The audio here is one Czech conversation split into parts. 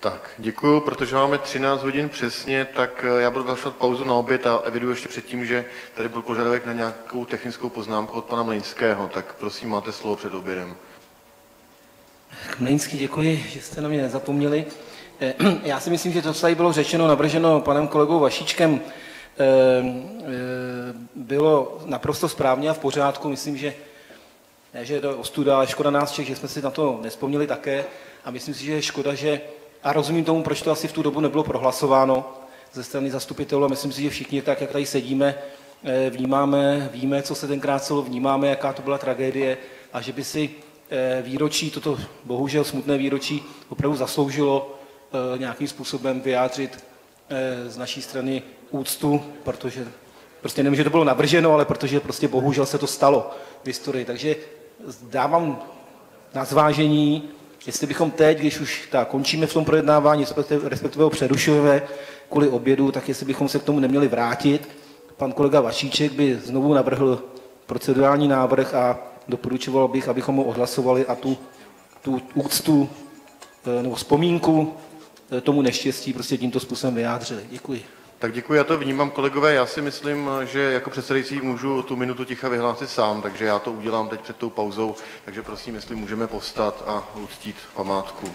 Tak, děkuju, protože máme 13 hodin přesně, tak já budu vyhlašovat pauzu na oběd a eviduji ještě předtím, že tady byl požadavek na nějakou technickou poznámku od pana Mlejnského, tak prosím, máte slovo před obědem. Mlejnský, děkuji, že jste na mě nezapomněli. Já si myslím, že to, co tady bylo řečeno, navrženo panem kolegou Vašíčkem, bylo naprosto správně a v pořádku. Myslím, že ne, že je to ostuda, ale škoda nás všech, že jsme si na to nevzpomněli také. A myslím si, že je škoda, že, a rozumím tomu, proč to asi v tu dobu nebylo prohlasováno ze strany zastupitelů, a myslím si, že všichni tak, jak tady sedíme, víme, co se tenkrát celo, vnímáme, jaká to byla tragédie a že by si výročí, toto bohužel smutné výročí, opravdu zasloužilo nějakým způsobem vyjádřit z naší strany úctu, protože prostě nevím, že to bylo navrženo, ale protože prostě bohužel se to stalo v historii. Takže dávám na zvážení, jestli bychom teď, když už končíme v tom projednávání, respektive ho přerušujeme kvůli obědu, tak jestli bychom se k tomu neměli vrátit. Pan kolega Vašíček by znovu navrhl procedurální návrh a doporučoval bych, abychom ho odhlasovali a tu úctu nebo vzpomínku tomu neštěstí prostě tímto způsobem vyjádřili. Děkuji. Tak děkuji, já to vnímám, kolegové. Já si myslím, že jako předsedající můžu tu minutu ticha vyhlásit sám, takže já to udělám teď před tou pauzou, takže prosím, jestli můžeme povstat a uctít památku.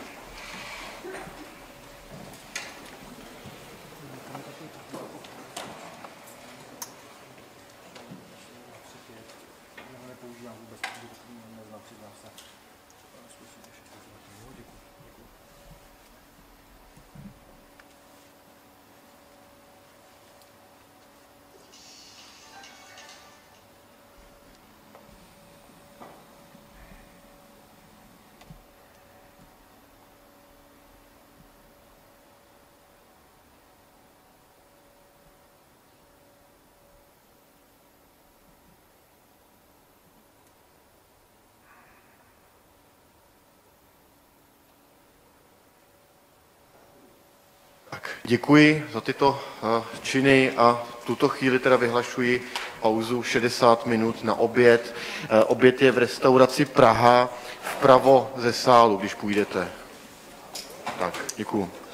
Děkuji za tyto činy a v tuto chvíli teda vyhlašuji pauzu 60 minut na oběd. Oběd je v restauraci Praha vpravo ze sálu, když půjdete. Tak, děkuji.